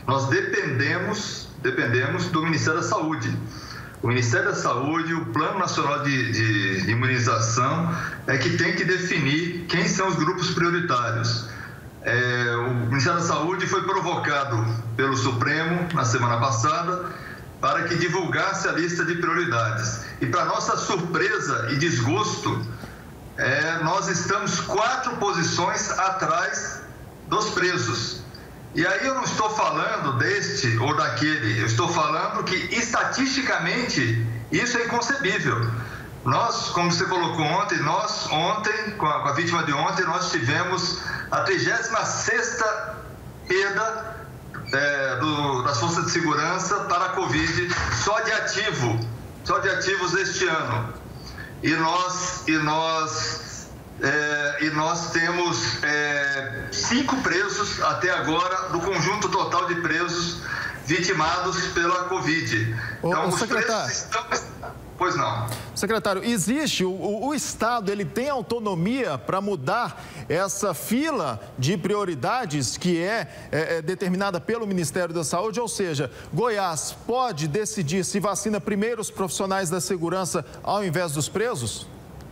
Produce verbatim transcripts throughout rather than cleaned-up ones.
Nós dependemos, dependemos do Ministério da Saúde. O Ministério da Saúde, o Plano Nacional de, de, de Imunização é que tem que definir quem são os grupos prioritários. É, o Ministério da Saúde foi provocado pelo Supremo na semana passada para que divulgasse a lista de prioridades. E para nossa surpresa e desgosto, é, nós estamos quatro posições atrás dos presos. E aí eu não estou falando deste ou daquele, eu estou falando que estatisticamente isso é inconcebível. Nós, como você colocou ontem, nós ontem, com a, com a vítima de ontem, nós tivemos a trigésima sexta perda é, do, das forças de segurança para a Covid, só de ativo, só de ativos este ano. E nós, e nós É, e nós temos é, cinco presos até agora do conjunto total de presos vitimados pela Covid. Ô, então, os secretário, presos estão... Pois não. Secretário, existe, o, o Estado ele tem autonomia para mudar essa fila de prioridades que é, é, é determinada pelo Ministério da Saúde? Ou seja, Goiás pode decidir se vacina primeiro os profissionais da segurança ao invés dos presos?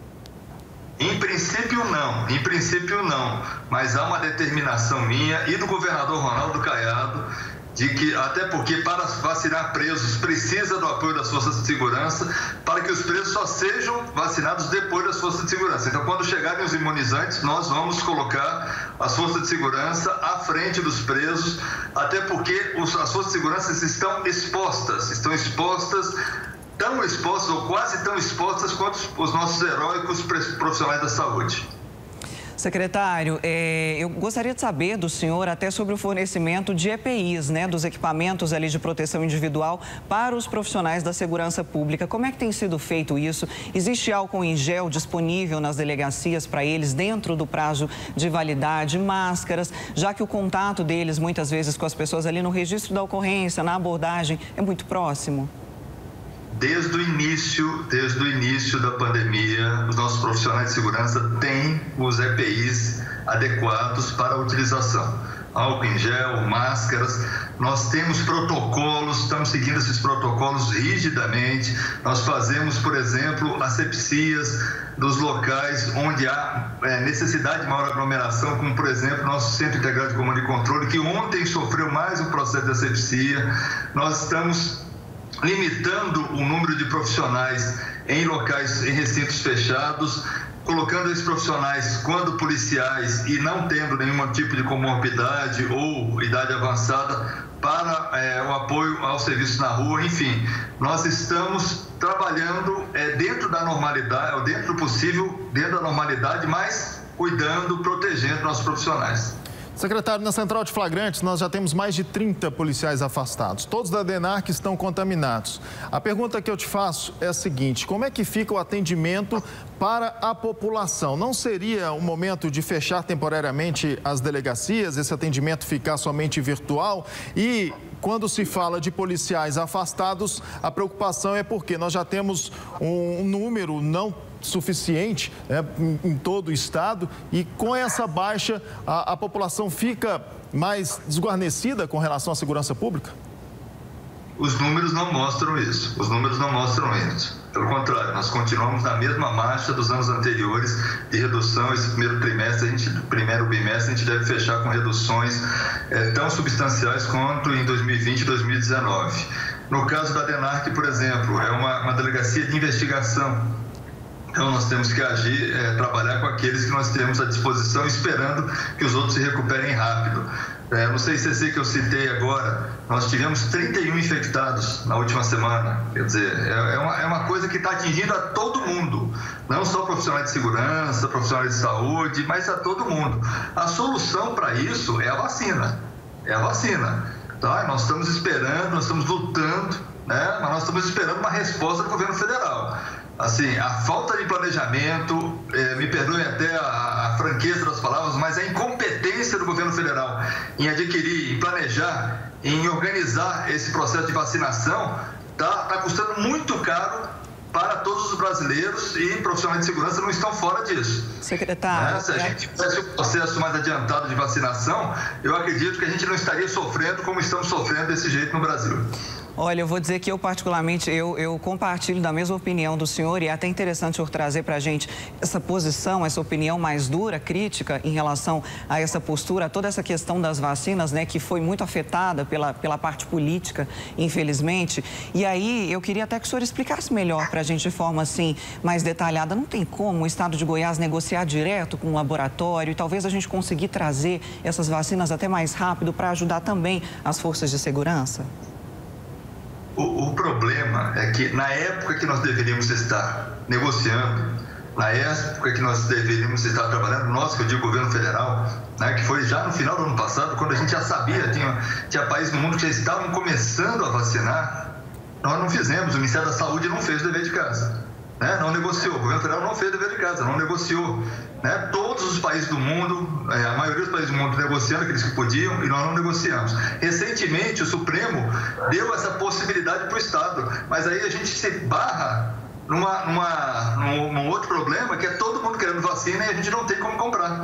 Em princípio não, em princípio não, mas há uma determinação minha e do governador Ronaldo Caiado de que, até porque para vacinar presos precisa do apoio das forças de segurança, para que os presos só sejam vacinados depois das forças de segurança. Então, quando chegarem os imunizantes, nós vamos colocar as forças de segurança à frente dos presos, até porque os, as forças de segurança estão expostas, estão expostas tão expostas ou quase tão expostas quanto os nossos heróicos profissionais da saúde. Secretário, é, eu gostaria de saber do senhor até sobre o fornecimento de E P Is, né, dos equipamentos ali de proteção individual para os profissionais da segurança pública. Como é que tem sido feito isso? Existe álcool em gel disponível nas delegacias para eles dentro do prazo de validade, máscaras, já que o contato deles muitas vezes com as pessoas ali no registro da ocorrência, na abordagem, é muito próximo? Desde o início, desde o início da pandemia, os nossos profissionais de segurança têm os E P Is adequados para a utilização. Álcool em gel, máscaras, nós temos protocolos, estamos seguindo esses protocolos rigidamente. Nós fazemos, por exemplo, asepsias dos locais onde há é, necessidade de maior aglomeração, como, por exemplo, nosso Centro Integrado de Comando e Controle, que ontem sofreu mais um processo de asepsia. Nós estamos limitando o número de profissionais em locais, em recintos fechados, colocando esses profissionais, quando policiais e não tendo nenhum tipo de comorbidade ou idade avançada, para é, o apoio ao serviço na rua. Enfim, nós estamos trabalhando é, dentro da normalidade, dentro do possível, dentro da normalidade, mas cuidando, protegendo nossos profissionais. Secretário, na Central de Flagrantes nós já temos mais de trinta policiais afastados. Todos da DENARC estão contaminados. A pergunta que eu te faço é a seguinte: como é que fica o atendimento para a população? Não seria o momento de fechar temporariamente as delegacias, esse atendimento ficar somente virtual? E quando se fala de policiais afastados, a preocupação é porque nós já temos um número não suficiente, né, em, em todo o estado, e com essa baixa a, a população fica mais desguarnecida com relação à segurança pública? Os números não mostram isso, os números não mostram isso. Pelo contrário, nós continuamos na mesma marcha dos anos anteriores de redução. Esse primeiro trimestre, a gente, primeiro bimestre, a gente deve fechar com reduções é, tão substanciais quanto em dois mil e vinte e dois mil e dezenove. No caso da DENARC, por exemplo, é uma, uma delegacia de investigação. Então, nós temos que agir, é, trabalhar com aqueles que nós temos à disposição, esperando que os outros se recuperem rápido. É, no C I C C que eu citei agora, nós tivemos trinta e um infectados na última semana. Quer dizer, é, é, uma, é uma coisa que está atingindo a todo mundo, não só profissionais de segurança, profissionais de saúde, mas a todo mundo. A solução para isso é a vacina, é a vacina. Tá? Nós estamos esperando, nós estamos lutando, né? Mas nós estamos esperando uma resposta do governo federal. Assim, a falta de planejamento, eh, me perdoem até a, a franqueza das palavras, mas a incompetência do governo federal em adquirir, em planejar, em organizar esse processo de vacinação, está tá custando muito caro para todos os brasileiros e profissionais de segurança não estão fora disso. Secretário... Né? Se a gente tivesse o processo mais adiantado de vacinação, eu acredito que a gente não estaria sofrendo como estamos sofrendo desse jeito no Brasil. Olha, eu vou dizer que eu particularmente, eu, eu compartilho da mesma opinião do senhor e é até interessante o senhor trazer para a gente essa posição, essa opinião mais dura, crítica em relação a essa postura, a toda essa questão das vacinas, né, que foi muito afetada pela, pela parte política, infelizmente. E aí, eu queria até que o senhor explicasse melhor para a gente de forma assim, mais detalhada. Não tem como o estado de Goiás negociar direto com o laboratório e talvez a gente conseguir trazer essas vacinas até mais rápido para ajudar também as forças de segurança? O, o problema é que na época que nós deveríamos estar negociando, na época que nós deveríamos estar trabalhando, nós, que eu digo governo federal, né, que foi já no final do ano passado, quando a gente já sabia, tinha, tinha países no mundo que já estavam começando a vacinar, nós não fizemos, o Ministério da Saúde não fez o dever de casa, né, não negociou, o governo federal não fez o dever de casa, não negociou. Né? Todos os países do mundo, a maioria dos países do mundo negociando aqueles que podiam e nós não negociamos. Recentemente, o Supremo deu essa possibilidade para o Estado, mas aí a gente se barra numa, numa, num, num outro problema, que é todo mundo querendo vacina e a gente não tem como comprar.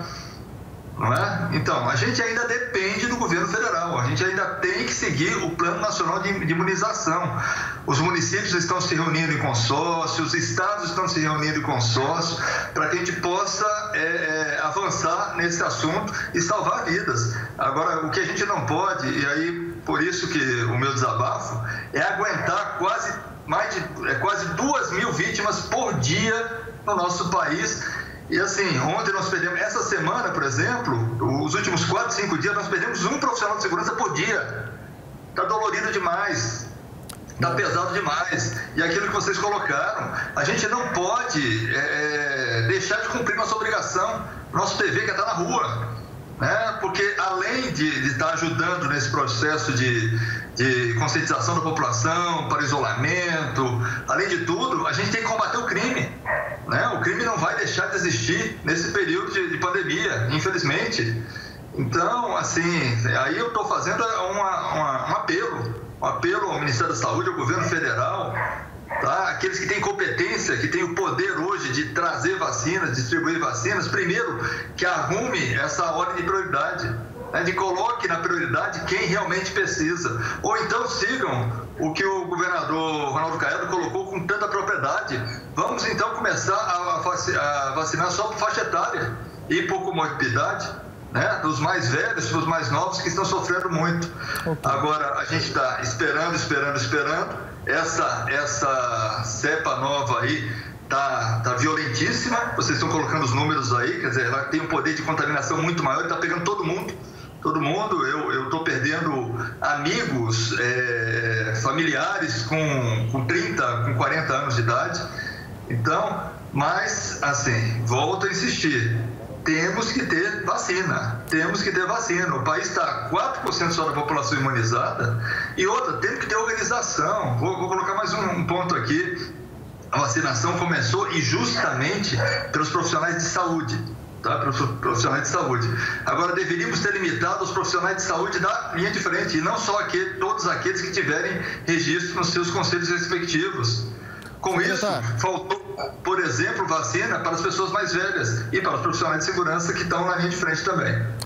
Não é? Então, a gente ainda depende do governo federal, a gente ainda tem que seguir o Plano Nacional de, de Imunização. Os municípios estão se reunindo em consórcio, os estados estão se reunindo em consórcio, para que a gente possa é, é, avançar nesse assunto e salvar vidas. Agora, o que a gente não pode, e aí por isso que o meu desabafo, é aguentar quase, mais de, é, quase duas mil vítimas por dia no nosso país. E assim, ontem nós perdemos, essa semana, por exemplo, os últimos quatro, cinco dias, nós perdemos um profissional de segurança por dia. Está dolorido demais, está pesado demais. E aquilo que vocês colocaram, a gente não pode é, deixar de cumprir nossa obrigação, nosso dever que é estar na rua. Né? Porque além de, de estar ajudando nesse processo de, de conscientização da população, para isolamento, além de tudo, a gente tem que combater o crime. Né? O crime não vai deixar de existir nesse período de, de pandemia, infelizmente. Então, assim, aí eu estou fazendo uma, uma, um apelo, um apelo ao Ministério da Saúde, ao governo federal, tá? Aqueles que têm competência, que têm o poder hoje de trazer vacinas, distribuir vacinas, primeiro que arrume essa ordem de prioridade, né? De coloque na prioridade quem realmente precisa. Ou então sigam o que o governador Ronaldo Caiado colocou com tanta propriedade. Vamos então começar a, a vacinar só por faixa etária e por comorbidade, né? Dos mais velhos, dos mais novos que estão sofrendo muito. Okay. Agora, a gente está esperando, esperando, esperando. Essa, essa cepa nova aí tá, tá violentíssima. Vocês estão colocando os números aí, quer dizer, ela tem um poder de contaminação muito maior, está pegando todo mundo. Todo mundo, eu estou perdendo amigos, é, familiares com, com trinta, com quarenta anos de idade. Então, mas, assim, volto a insistir, temos que ter vacina, temos que ter vacina. O país está quatro por cento só da população imunizada e outra, temos que ter organização. Vou, vou colocar mais um, um ponto aqui. A vacinação começou e justamente pelos profissionais de saúde. Tá, para os profissionais de saúde. Agora, deveríamos ter limitado os profissionais de saúde da linha de frente, e não só aquele, todos aqueles que tiverem registro nos seus conselhos respectivos. Com isso, faltou, por exemplo, vacina para as pessoas mais velhas e para os profissionais de segurança que estão na linha de frente também.